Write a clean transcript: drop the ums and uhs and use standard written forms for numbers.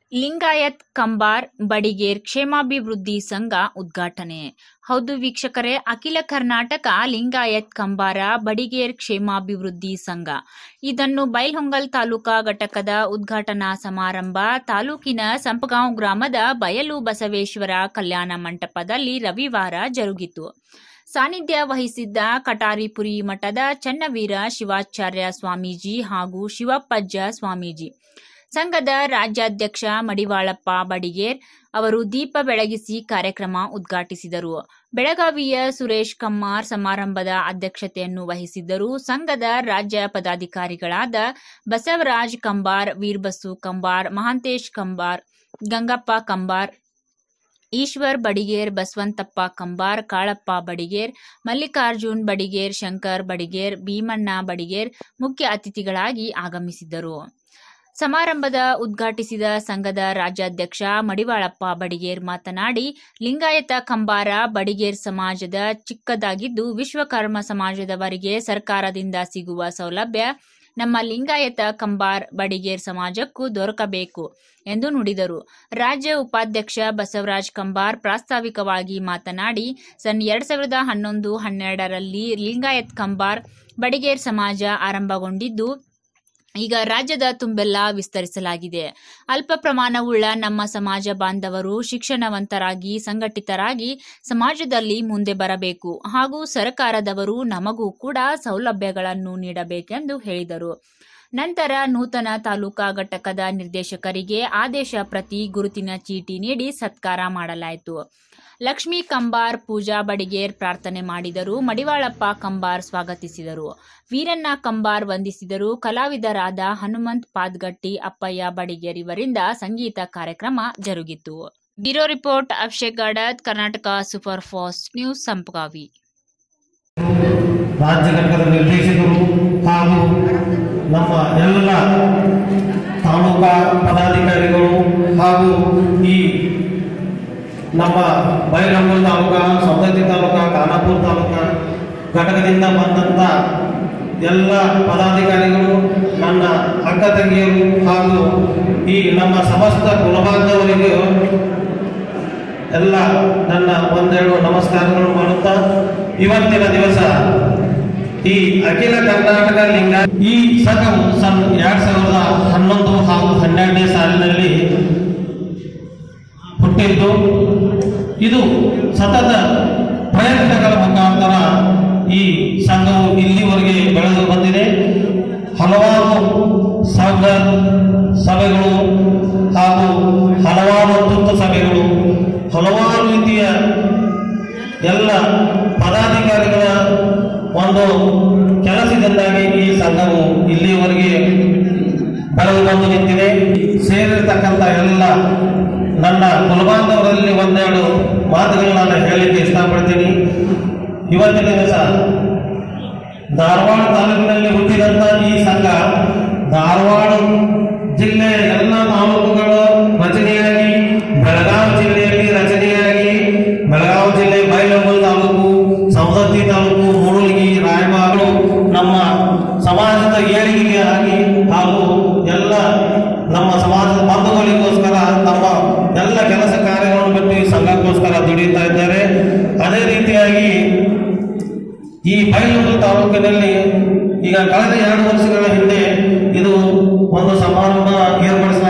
ಲಿಂಗಾಯತ್ ಕಂಬಾರ್ ಬಡಿಗೇರ್ ಕ್ಷೇಮಾಭಿವೃದ್ಧಿ ಸಂಘ ಉದ್ಘಾಟನೆ. ಹೌದು ವೀಕ್ಷಕರೇ, ಅಖಿಲ ಕರ್ನಾಟಕ ಲಿಂಗಾಯತ್ ಕಂಬಾರ ಬಡಿಗೇರ್ ಕ್ಷೇಮಾಭಿವೃದ್ಧಿ ಸಂಘ ಇದನ್ನು ಬೈಲಹೊಂಗಲ್ ತಾಲೂಕಾ ಘಟಕದ ಉದ್ಘಾಟನಾ ಸಮಾರಂಭ ತಾಲೂಕಿನ ಸಂಪಗಾಂವ್ ಗ್ರಾಮದ ಬಯಲು ಬಸವೇಶ್ವರ ಕಲ್ಯಾಣ ಮಂಟಪದಲ್ಲಿ ರವಿವಾರ ಜರುಗಿತು. ಸಾನ್ನಿಧ್ಯ ವಹಿಸಿದ್ದ ಕಟಾರಿಪುರಿ ಮಠದ ಚನ್ನವೀರ ಶಿವಾಚಾರ್ಯ ಸ್ವಾಮೀಜಿ ಹಾಗೂ ಶಿವಪ್ಪಜ್ಜ ಸ್ವಾಮೀಜಿ, ಸಂಘದ ರಾಜ್ಯಾಧ್ಯಕ್ಷ ಮಡಿವಾಳಪ್ಪ ಬಡಿಗೇರ್ ಅವರು ದೀಪ ಬೆಳಗಿಸಿ ಕಾರ್ಯಕ್ರಮ ಉದ್ಘಾಟಿಸಿದರು. ಬೆಳಗಾವಿಯ ಸುರೇಶ್ ಕಮ್ಮಾರ್ ಸಮಾರಂಭದ ಅಧ್ಯಕ್ಷತೆಯನ್ನು ವಹಿಸಿದ್ದರು. ಸಂಘದ ರಾಜ್ಯ ಪದಾಧಿಕಾರಿಗಳಾದ ಬಸವರಾಜ್ ಕಂಬಾರ್, ವೀರಬಸು ಕಂಬಾರ್, ಮಹಾಂತೇಶ್ ಕಂಬಾರ್, ಗಂಗಪ್ಪ ಕಂಬಾರ್, ಈಶ್ವರ್ ಬಡಿಗೇರ್, ಬಸವಂತಪ್ಪ ಕಂಬಾರ್, ಕಾಳಪ್ಪ ಬಡಿಗೇರ್, ಮಲ್ಲಿಕಾರ್ಜುನ್ ಬಡಿಗೇರ್, ಶಂಕರ್ ಬಡಿಗೇರ್, ಭೀಮಣ್ಣ ಬಡಿಗೇರ್ ಮುಖ್ಯ ಅತಿಥಿಗಳಾಗಿ ಆಗಮಿಸಿದ್ದರು. ಸಮಾರಂಭದ ಉದ್ಘಾಟಿಸಿದ ಸಂಘದ ರಾಜ್ಯಾಧ್ಯಕ್ಷ ಮಡಿವಾಳಪ್ಪ ಬಡಿಗೇರ್ ಮಾತನಾಡಿ, ಲಿಂಗಾಯತ ಕಂಬಾರ ಬಡಿಗೇರ್ ಸಮಾಜದ ಚಿಕ್ಕದಾಗಿದ್ದು ವಿಶ್ವಕರ್ಮ ಸಮಾಜದವರಿಗೆ ಸರ್ಕಾರದಿಂದ ಸಿಗುವ ಸೌಲಭ್ಯ ನಮ್ಮ ಲಿಂಗಾಯತ ಕಂಬಾರ್ ಬಡಿಗೇರ್ ಸಮಾಜಕ್ಕೂ ದೊರಕಬೇಕು ಎಂದು ನುಡಿದರು. ರಾಜ್ಯ ಉಪಾಧ್ಯಕ್ಷ ಬಸವರಾಜ್ ಕಂಬಾರ್ ಪ್ರಾಸ್ತಾವಿಕವಾಗಿ ಮಾತನಾಡಿ, ಸನ್ 2011-12ರಲ್ಲಿ ಲಿಂಗಾಯತ್ ಕಂಬಾರ್ ಬಡಿಗೇರ್ ಸಮಾಜ ಆರಂಭಗೊಂಡಿದ್ದು ಈಗ ರಾಜ್ಯದ ತುಂಬೆಲ್ಲ ವಿಸ್ತರಿಸಲಾಗಿದೆ. ಅಲ್ಪ ಪ್ರಮಾಣವುಳ್ಳ ನಮ್ಮ ಸಮಾಜ ಬಾಂಧವರು ಶಿಕ್ಷಣವಂತರಾಗಿ ಸಂಘಟಿತರಾಗಿ ಸಮಾಜದಲ್ಲಿ ಮುಂದೆ ಬರಬೇಕು ಹಾಗೂ ಸರ್ಕಾರದವರು ನಮಗೂ ಕೂಡ ಸೌಲಭ್ಯಗಳನ್ನು ನೀಡಬೇಕೆಂದು ಹೇಳಿದರು. ನಂತರ ನೂತನ ತಾಲೂಕಾ ಘಟಕದ ನಿರ್ದೇಶಕರಿಗೆ ಆದೇಶ ಪ್ರತಿ ಗುರುತಿನ ಚೀಟಿ ನೀಡಿ ಸತ್ಕಾರ ಮಾಡಲಾಯಿತು. ಲಕ್ಷ್ಮೀ ಕಂಬಾರ್, ಪೂಜಾ ಬಡಿಗೇರ್ ಪ್ರಾರ್ಥನೆ ಮಾಡಿದರು. ಮಡಿವಾಳಪ್ಪ ಕಂಬಾರ್ ಸ್ವಾಗತಿಸಿದರು. ವೀರಣ್ಣ ಕಂಬಾರ್ ವಂದಿಸಿದರು. ಕಲಾವಿದರಾದ ಹನುಮಂತ್ ಪಾದ್ಗಟ್ಟಿ, ಅಪ್ಪಯ್ಯ ಬಡಿಗೇರ್ ಇವರಿಂದ ಸಂಗೀತ ಕಾರ್ಯಕ್ರಮ ಜರುಗಿತು. Bureau report Abhishek Gadat, Karnataka super fast news, Sampagavi. ರಾಜ್ಯ ಘಟಕದ ನಿರ್ದೇಶಕರು ಹಾಗೂ ನಮ್ಮ ಎಲ್ಲ ತಾಲೂಕಾ ಪದಾಧಿಕಾರಿಗಳು ಹಾಗೂ ಈ ನಮ್ಮ ಬೈಲಹೊಂಗಲ್ ತಾಲೂಕಾ, ಸೌದತ್ತಿ ತಾಲೂಕಾ, ಖಾನಾಪುರ ತಾಲೂಕಾ ಘಟಕದಿಂದ ಬಂದಂಥ ಎಲ್ಲ ಪದಾಧಿಕಾರಿಗಳು, ನನ್ನ ಅಕ್ಕ ತಂಗಿಯರು ಹಾಗೂ ಈ ನಮ್ಮ ಸಮಸ್ತ ಕುಲಬಾಂಧವರಿಗೂ ಎಲ್ಲ ನನ್ನ ಒಂದೆರಡು ನಮಸ್ಕಾರಗಳು ಮಾಡುತ್ತಾ, ಇವತ್ತಿನ ದಿವಸ ಈ ಅಖಿಲ ಕರ್ನಾಟಕ ಲಿಂಗ ಈ ಸಂಘವು ಸನ್ 2011 ಹಾಗೂ 12ನೇ ಸಾಲಿನಲ್ಲಿ ಹುಟ್ಟಿದ್ದು. ಇದು ಸತತ ಪ್ರಯತ್ನಗಳ ಮುಖಾಂತರ ಈ ಸಂಘವು ಇಲ್ಲಿವರೆಗೆ ಬೆಳೆದು ಬಂದಿದೆ. ಹಲವಾರು ಸಂಘ ಸಭೆಗಳು ಹಾಗೂ ಹಲವಾರು ತುರ್ತು ಸಭೆಗಳು, ಹಲವಾರು ರೀತಿಯ ಎಲ್ಲ ಪದಾಧಿಕಾರಿಗಳ ಒಂದು ಕೆಲಸದಿಂದಾಗಿ ಈ ಸಂಘವು ಇಲ್ಲಿಯವರೆಗೆ ಬೆಳೆದು ಬಂದು ನಿಂತಿದೆ. ಸೇರಿರ್ತಕ್ಕಂಥ ಎಲ್ಲ ನನ್ನ ಕುಲಬಾಂಧವರಲ್ಲಿ ಒಂದೆರಡು ಮಾತುಗಳು ನಾನು ಹೇಳಲಿಕ್ಕೆ ಇಷ್ಟಪಡ್ತೀನಿ. ಇವತ್ತಿನ ದಿವಸ ಧಾರವಾಡ ತಾಲೂಕಿನಲ್ಲಿ ಹುಟ್ಟಿದಂಥ ಈ ಸಂಘ ಧಾರವಾಡ ಜಿಲ್ಲೆಯ ಎಲ್ಲ ತಾಲೂಕುಗಳ ರಚನೆಯಾಗಿ ಬೆಳಗಾವಿ ಜಿಲ್ಲೆಯಲ್ಲಿ ರಚನೆಯಾಗಿ ಬೆಳಗಾವಿ ಜಿಲ್ಲೆ ಬೈಲಹೊಂಗಲ್ ತಾಲೂಕು, ಸವದತ್ತಿ ತಾಲೂಕು, ಮೂಡಲಗಿ, ರಾಯಬಾಗ ನಮ್ಮ ಸಮಾಜದ ಏಳಿಗೆಗೆ ಆಗಿ ಹಾಗೂ ಎಲ್ಲ ನಮ್ಮ ಸಮಾಜದ ಬಂಧುಗಳಿಗೋಸ್ಕರ ತಮ್ಮ ಎಲ್ಲ ಕೆಲಸ ಕಾರ್ಯಗಳನ್ನು ಬಿಟ್ಟು ಈ ಸಂಘಕ್ಕೋಸ್ಕರ ದುಡಿಯುತ್ತಾ ಇದ್ದಾರೆ. ಅದೇ ರೀತಿಯಾಗಿ ಈ ಬೈಲಹೊಂಗಲ್ ತಾಲೂಕಿನಲ್ಲಿ ಈಗ ಕಳೆದ 2 ವರ್ಷಗಳ ಹಿಂದೆ ಇದು ಒಂದು ಸಮಾರಂಭ ಏರ್ಪಡಿಸಲಾಗಿದೆ.